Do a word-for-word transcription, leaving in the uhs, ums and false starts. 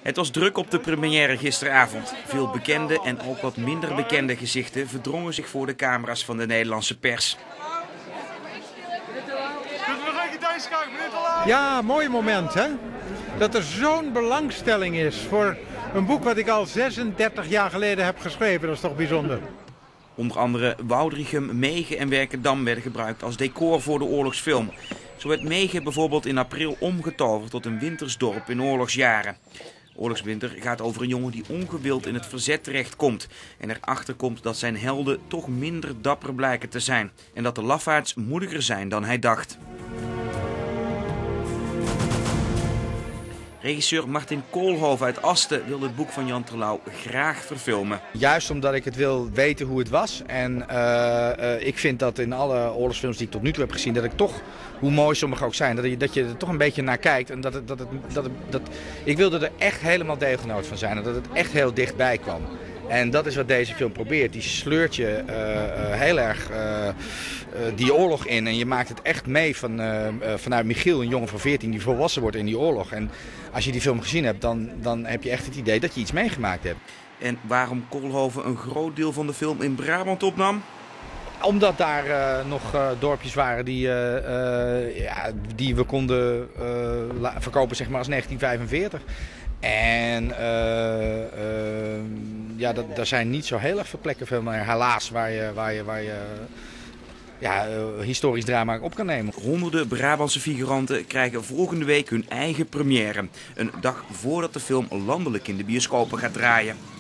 Het was druk op de première gisteravond. Veel bekende en ook wat minder bekende gezichten verdrongen zich voor de camera's van de Nederlandse pers. Ja, mooi moment hè. Dat er zo'n belangstelling is voor een boek wat ik al zesendertig jaar geleden heb geschreven. Dat is toch bijzonder. Onder andere Woudrichem, Megen en Werkendam werden gebruikt als decor voor de oorlogsfilm. Zo werd Megen bijvoorbeeld in april omgetoverd tot een wintersdorp in oorlogsjaren. Oorlogswinter gaat over een jongen die ongewild in het verzet terechtkomt en erachter komt dat zijn helden toch minder dapper blijken te zijn en dat de lafaards moediger zijn dan hij dacht. Regisseur Martin Koolhoven uit Asten wilde het boek van Jan Terlouw graag verfilmen. Juist omdat ik het wil weten hoe het was. En uh, uh, ik vind dat in alle oorlogsfilms die ik tot nu toe heb gezien, dat ik toch, hoe mooi sommige ook zijn, dat je, dat je er toch een beetje naar kijkt. En dat het, dat het, dat het, dat, ik wilde er echt helemaal deelgenoot van zijn en dat het echt heel dichtbij kwam. En dat is wat deze film probeert. Die sleurt je uh, uh, heel erg uh, uh, die oorlog in. En je maakt het echt mee van, uh, uh, vanuit Michiel, een jongen van veertien die volwassen wordt in die oorlog. En als je die film gezien hebt, dan, dan heb je echt het idee dat je iets meegemaakt hebt. En waarom Koolhoven een groot deel van de film in Brabant opnam? Omdat daar uh, nog uh, dorpjes waren die, uh, uh, ja, die we konden uh, verkopen zeg maar als negentien vijfenveertig. En uh, uh, ja, dat, daar zijn niet zo heel erg veel plekken veel meer, helaas, waar je, waar je, waar je ja, uh, historisch drama op kan nemen. Honderden Brabantse figuranten krijgen volgende week hun eigen première. Een dag voordat de film landelijk in de bioscopen gaat draaien.